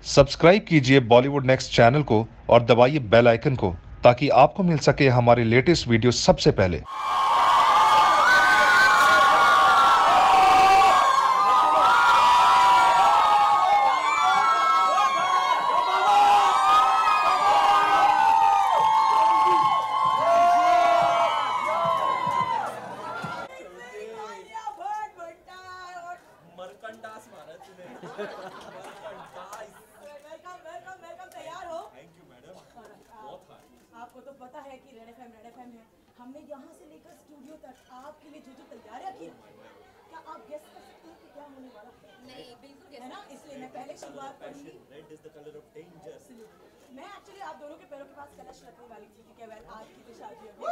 Subscribe कीजिए Bollywood next channel को और दबाइए बेल आइकन को ताकि आपको मिल सके हमारे लेटेस्ट वीडियो सबसे पहले। मरकंडास मारा तूने। Welcome welcome welcome. तैयार हो? Thank you madam. बहुत हार्ड। आपको तो पता है कि रेड एफएम है। हमने यहाँ से लेकर स्टूडियो तक आपके लिए जो तैयारियां की, क्या आप गेस कर सकते हैं कि क्या होने वाला है? नहीं, बिल्कुल है ना, इसलिए मैं पहले शुरुआत करूंगी। Red is the colour of danger. मैं एक्चुअली आप दोनों के पैरों के पास कलश रखने वाली थी क्योंकि वेल आपकी तो शादी हो गई।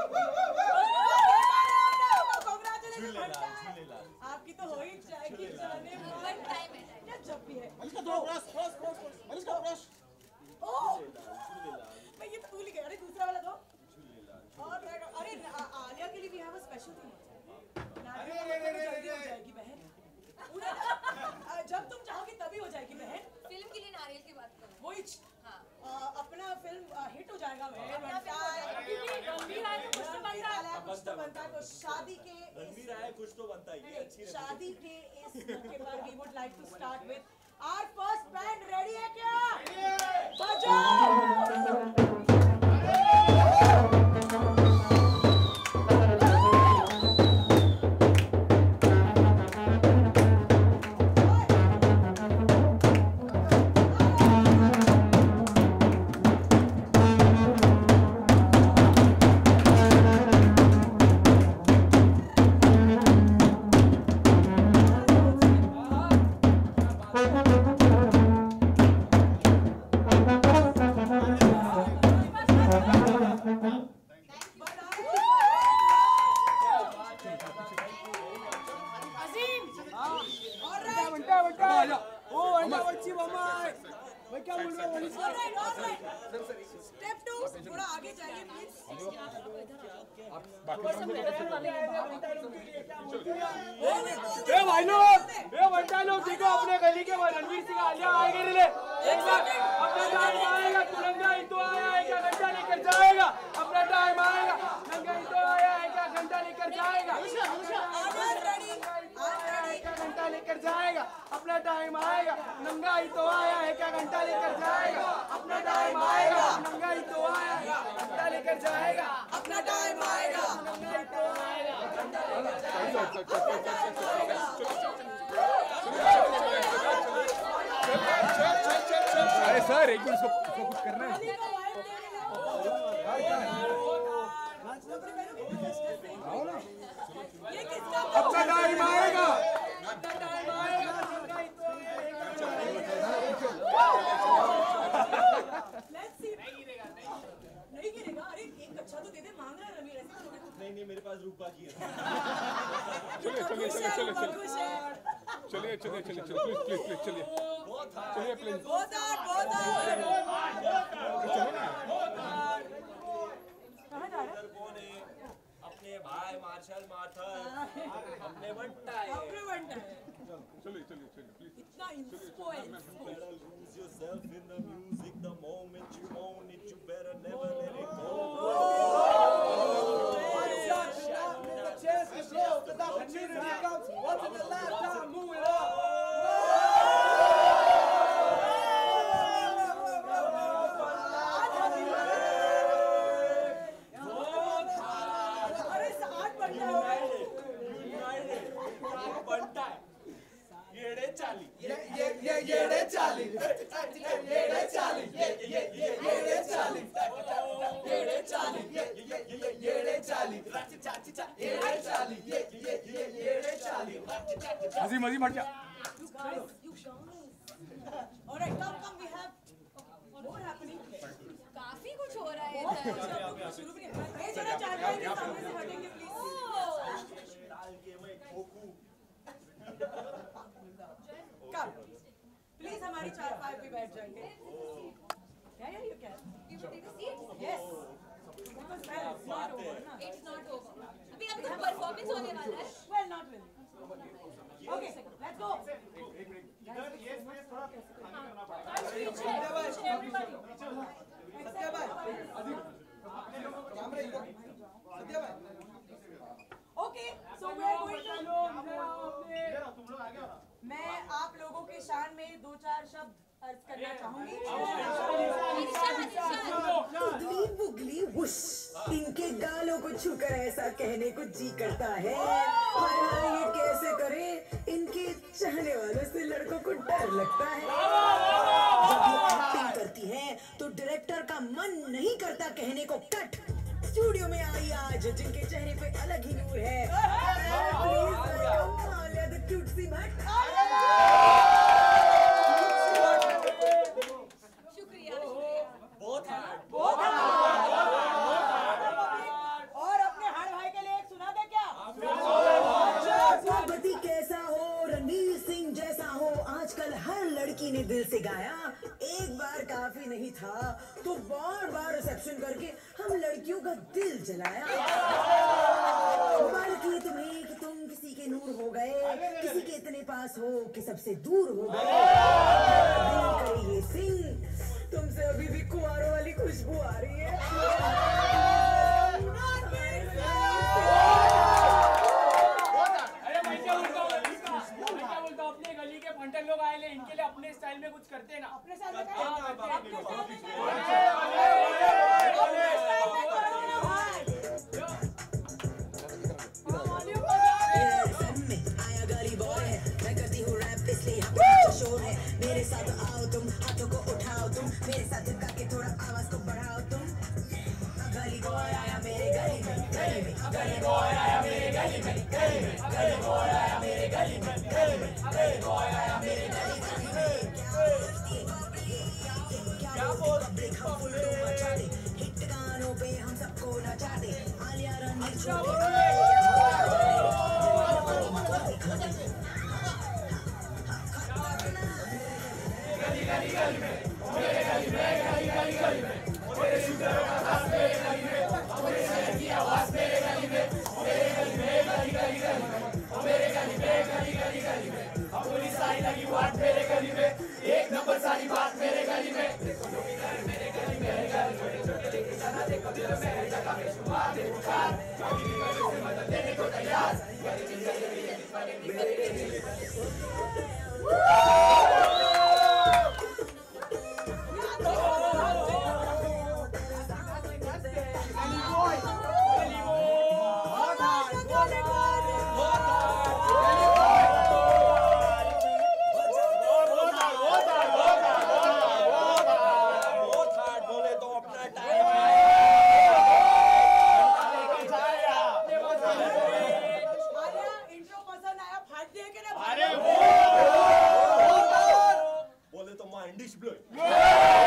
झूलेलाल, झूलेलाल। आपकी तो हो ही जाएगी जाने वन टाइम है। या जब भी है। मलिका थोड़ा ब्रश ब्रश। ओह मैं ये तो भूल ही गया। अरे दूसरा वाला दो। और अरे आलिया के लिए भी हैव अ स्पेशल थिंग। जल्दी हो जाएगी बहन। जब तुम चाहोगी तभी हो जाएगी बहन। फिल्म के लिए नारियल की बात करो। वही हाँ। अपना फिल्म हिट हो जाएगा बहन। कुछ तो बनता है तो शादी के रणवीर आया कुछ तो बनता है। ये अच्छी रही। शादी के इस मौके पर we would like to start with our first band. Ready है क्या? बजाओ। स्टेप 2 थोड़ा आगे जाइए प्लीज। भाई लोग देखो अपने गली के रणवीर सिंह आलिया आगे ले एक बार अपना टाइम आएगा। तिरंगा ही तो आया है क्या घंटा लेकर जाएगा? अपना टाइम आएगा। तिरंगा ही तो आया है क्या घंटा लेकर जाएगा? घंटा लेकर जाएगा। अपना टाइम आएगा। नंगा ही तो आया है क्या घंटा लेकर जाएगा? अपना टाइम आएगा। नंगा ही तो आया है घंटा लेकर जाएगा। अपना टाइम आएगा। नंगा ही तो आएगा घंटा लेकर अरे सर एक मिनट इसको कुछ करना है। ये किसका? अपना टाइम आएगा। नहीं गिरेगा। अरे एक अच्छा तो दे दे। मांग रहा है रणवीर ऐसे। नहीं मेरे पास रूप बाकी है। चलिए खुश है। प्लीज चलिए बहुत हार्ड। चलिए प्लीज। बहुत हार्ड। कहाँ जा रहा है? कौन है? अपने भाई मार्शल मार्थर। अपने बंटा है। अपने बनता है। चलिए प्लीज। इतना इंस्पो है। Better lose yourself in the music. The moment you own it, you better never let it go. अरे 8 बनता है। बंटा है। येड़े चाली। मजी मट जा। Alright, come we have more happening. काफी कुछ हो रहा है इधर। शुरू भी नहीं। ये जरा चाचा के सामने से हटेंगे प्लीज। डाल के मैं ठोकूं। Come. प्लीज हमारी 4-5 पे बैठ जाएंगे। Yeah, you can. You should take a seat. Yes. Because well, it's not over ना। It's not over. अभी तो परफॉर्मेंस होने वाला है। Well, not really. Okay, let's go. Okay, so we are going to. मैं आप लोगों के शान में 2-4 शब्द अर्ज करना चाहूंगी। उगली बुगली वुश, इनके गालों को छूकर ऐसा कहने को जी करता है। हाय हाय ये कैसे करे, इनके चाहने वालों से लड़कों को डर लगता है। जब ये एक्टिंग करती है तो डायरेक्टर का मन नहीं करता कहने को कट। स्टूडियो में आई आज जिनके चेहरे पे अलग ही नूर है। Please welcome Alia the cutesy Bhatt. शुक्रिया और अपने हाड़ भाई के लिए एक सुना दे क्या? पति कैसा हो, रणवीर सिंह जैसा हो, आजकल हर लड़की ने दिल से गाया। एक बार काफी नहीं था तो बार बार रिसेप्शन करके हम लड़कियों का दिल जलाया। मुबारक है तुम्हें कि तुम किसी के नूर हो गए, किसी के इतने पास हो कि सबसे दूर हो गए। दिल करे ये सिंह, तुमसे अभी भी कुंवारों वाली खुशबू आ रही है। अरे मैं क्या बोलता हूँ अपने गली के फंटल लोग आए ले, इनके लिए अपने स्टाइल में कुछ करते हैं ना। अपने साथ में आया गली बॉय है, मैं करती हूँ रैप इसलिए यहाँ पे शोर है। मेरे साथ आओ तुम, हाथों को उठाओ तुम, मेरे साथ चिपका के थोड़ा आवाज को बढ़ाओ तुम। गली बॉय आया मेरे गली में, गली में, गली बॉय आया मेरे गली में, गली में, गली बॉय आया मेरे गली में, गली में, गली बॉय आया मेरे गली में। क्या बोलती पब्लिक हम फुल टू मचा दे, हिट गानों पे हम सबको नचा दे। आलिया रणवीर छोटे बोले तो माइंड डिश ब्लो